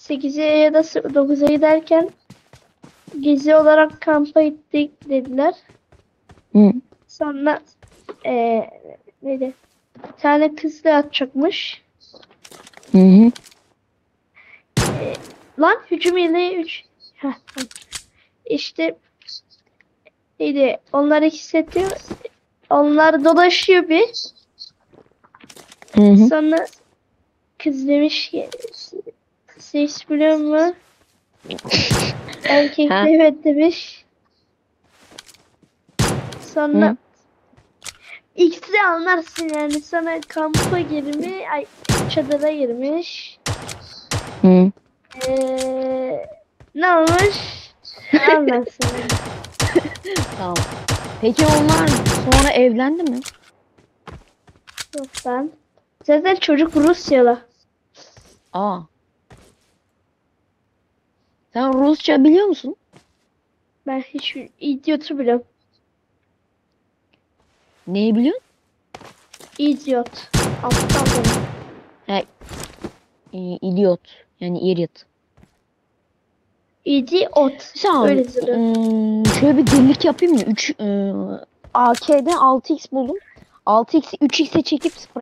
8'e ya da 9'a giderken gezi olarak kampa gittik dediler. Hı. Sonra neydi? Bir tane kızla atacakmış. Hı hı. Lan hücum ile 3. İşte neydi? Onlar hissetti. Onlar dolaşıyor bir. Hı hı. Sonra kız demiş ki ses biliyor mu? Erkek de Ha. evet demiş. Sonra Hı. ikisi anlarsın yani. Sonra kampa girmiş. Ay, çadıra girmiş. Hı. Ne olmuş? Anlarsın yani. Tamam. Peki onlar sonra evlendi mi? Yok ben. Zaten çocuk Rusyalı. Aa. Sen Rusça biliyor musun? Ben hiç idiotu biliyorum. Neyi biliyorsun? İdiot. Aptal demek. Ha, idiot. Yani idiot. İdiot. Mesela Öyle duruyor. şöyle bir delilik yapayım mı? AK'den 6x buldum. 6x'i 3x'e çekip